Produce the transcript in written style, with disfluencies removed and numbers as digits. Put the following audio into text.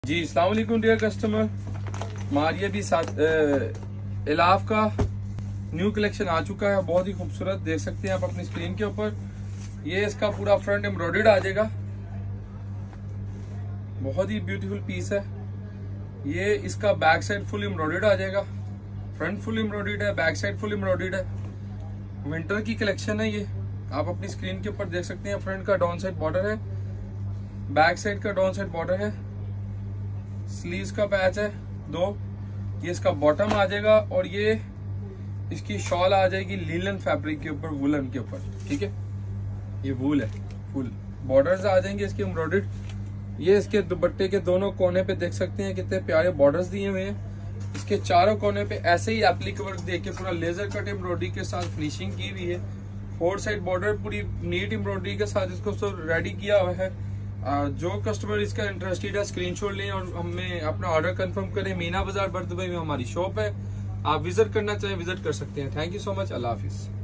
जी अस्सलाम वालेकुम dear customer, हमारी अभी इलाफ का न्यू कलेक्शन आ चुका है। बहुत ही खूबसूरत, देख सकते हैं आप अपनी स्क्रीन के ऊपर। ये इसका पूरा फ्रंट एम्ब्रॉयडर्ड आ जाएगा, बहुत ही ब्यूटीफुल पीस है। ये इसका बैक साइड फुल एम्ब्रॉयडर्ड आ जाएगा, फ्रंट फुल एम्ब्रॉयडर्ड है, बैक साइड फुल एम्ब्रॉयडर्ड है। विंटर की कलेक्शन है ये, आप अपनी स्क्रीन के ऊपर देख सकते हैं। फ्रंट का डाउन साइड बॉर्डर है, बैक साइड का डाउन साइड बॉर्डर है, स्लीव्स का पैच है 2। ये इसका बॉटम आ जाएगा और ये इसकी शॉल आ जाएगी लीलन फैब्रिक के ऊपर, वुलन के ऊपर। ठीक है, ये वूल है फुल। बॉर्डर्स आ जाएंगे इसके एम्ब्रॉयडर्ड। ये इसके दुपट्टे के दोनों कोने पे देख सकते हैं कितने प्यारे बॉर्डर्स दिए हुए हैं। इसके चारों कोने पे ऐसे ही एप्लिक वर्क देके पूरा लेजर कट एम्ब्रॉयडरी के साथ फिनिशिंग की हुई है। 4 साइड बॉर्डर पूरी नीट एम्ब्रॉयडरी के साथ इसको रेडी किया हुआ है। जो कस्टमर इसका इंटरेस्टेड है स्क्रीनशॉट लें और हमें अपना ऑर्डर कंफर्म करें। मीना बाजार बर्थ दुबई में हमारी शॉप है, आप विजिट करना चाहें विजिट कर सकते हैं। थैंक यू सो मच, अल्लाह हाफिज।